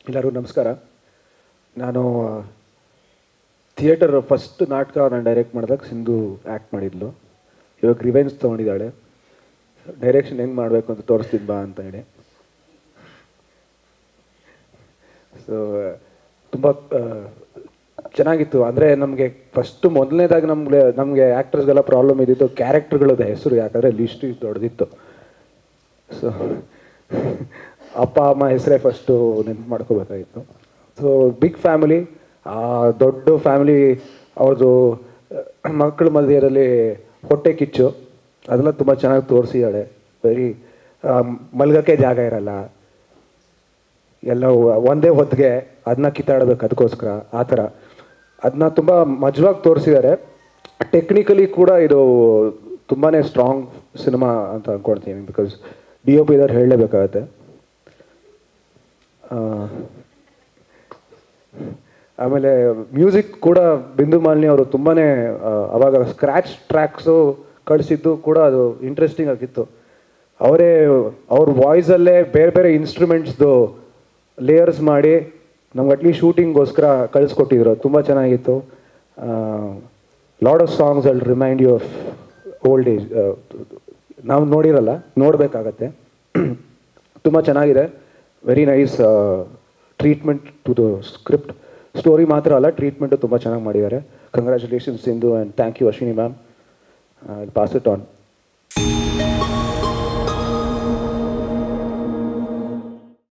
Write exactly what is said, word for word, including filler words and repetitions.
ಎಲ್ಲರಿಗೂ ನಮಸ್ಕಾರ. ನಾನು ಥಿಯೇಟರ್ ಫಸ್ಟ್ ನಾಟಕ ನಾನು ಡೈರೆಕ್ಟ್ ಮಾಡಿದಾಗ ಸಿಂಧು ಆ್ಯಕ್ಟ್ ಮಾಡಿದ್ಲು. ಇವಾಗ ರಿವೆಂಜ್ ತೊಗೊಂಡಿದ್ದಾಳೆ. ಡೈರೆಕ್ಷನ್ ಹೆಂಗೆ ಮಾಡಬೇಕು ಅಂತ ತೋರಿಸ್ತಿದ್ದು ಬಾ ಅಂತ ಹೇಳಿ. ಸೊ ತುಂಬ ಚೆನ್ನಾಗಿತ್ತು. ಅಂದರೆ ನಮಗೆ ಫಸ್ಟು ಮೊದಲನೇದಾಗಿ ನಮಗೆ ನಮಗೆ ಆ್ಯಕ್ಟರ್ಸ್ಗೆಲ್ಲ ಪ್ರಾಬ್ಲಮ್ ಇದ್ದಿತ್ತು ಕ್ಯಾರೆಕ್ಟರ್ಗಳದ್ದು ಹೆಸರು, ಯಾಕಂದರೆ ಲಿಸ್ಟ್ ದೊಡ್ಡದಿತ್ತು. ಸೊ ಅಪ್ಪ ಅಮ್ಮ ಹೆಸರೇ ಫಸ್ಟು ನೆನ್ಪು ಮಾಡ್ಕೋಬೇಕಾಗಿತ್ತು. ಸೊ ಬಿಗ್ ಫ್ಯಾಮಿಲಿ, ಆ ದೊಡ್ಡ ಫ್ಯಾಮಿಲಿ, ಅವ್ರದ್ದು ಮಕ್ಕಳ ಮಧ್ಯದಲ್ಲಿ ಹೊಟ್ಟೆ ಕಿಚ್ಚು ಅದೆಲ್ಲ ತುಂಬ ಚೆನ್ನಾಗಿ ತೋರಿಸಿದ್ದಾಳೆ. ವೆರಿ ಮಲ್ಗಕ್ಕೆ ಜಾಗ ಇರಲ್ಲ, ಎಲ್ಲ ಒಂದೇ ಹೊತ್ತಿಗೆ ಅದನ್ನ ಕಿತ್ತಾಡಬೇಕು, ಅದಕ್ಕೋಸ್ಕರ ಆ ಥರ ಅದನ್ನ ತುಂಬ ಮಜವಾಗಿ ತೋರಿಸಿದ್ದಾರೆ. ಟೆಕ್ನಿಕಲಿ ಕೂಡ ಇದು ತುಂಬಾ ಸ್ಟ್ರಾಂಗ್ ಸಿನಿಮಾ ಅಂತ ಅಂದ್ಕೊಳ್ತೀನಿ. ಬಿಕಾಸ್ ಡಿ ಒ ಪಿ ಇದಾರೆ ಹೇಳಲೇಬೇಕಾಗತ್ತೆ. ಆಮೇಲೆ ಮ್ಯೂಸಿಕ್ ಕೂಡ ಬಿಂದು ಮಾಲಿನಿ ಅವರು ತುಂಬಾ ಅವಾಗ ಸ್ಕ್ರ್ಯಾಚ್ ಟ್ರ್ಯಾಕ್ಸು ಕಳಿಸಿದ್ದು ಕೂಡ ಅದು ಇಂಟ್ರೆಸ್ಟಿಂಗ್ ಆಗಿತ್ತು. ಅವರೇ ಅವ್ರ ವಾಯ್ಸಲ್ಲೇ ಬೇರೆ ಬೇರೆ ಇನ್ಸ್ಟ್ರೂಮೆಂಟ್ಸ್ದು ಲೇಯರ್ಸ್ ಮಾಡಿ ನಮ್ಗೆ ಅಟ್ಲೀಸ್ಟ್ ಶೂಟಿಂಗ್ಗೋಸ್ಕರ ಕಳಿಸ್ಕೊಟ್ಟಿದ್ರು. ತುಂಬ ಚೆನ್ನಾಗಿತ್ತು. ಲಾಡ್ ಆಫ್ ಸಾಂಗ್ಸ್ ಅಲ್ಲಿ remind you of old age. ನಾವು ನೋಡಿರಲ್ಲ, ನೋಡಬೇಕಾಗತ್ತೆ. ತುಂಬ ಚೆನ್ನಾಗಿದೆ. Very nice treatment to the script. Story ಮಾತ್ರ ಅಲ್ಲ, ಟ್ರೀಟ್ಮೆಂಟು ತುಂಬ ಚೆನ್ನಾಗಿ ಮಾಡಿದ್ದಾರೆ. Congratulations Sindhu and thank you Ashwini ma'am. I will pass it on.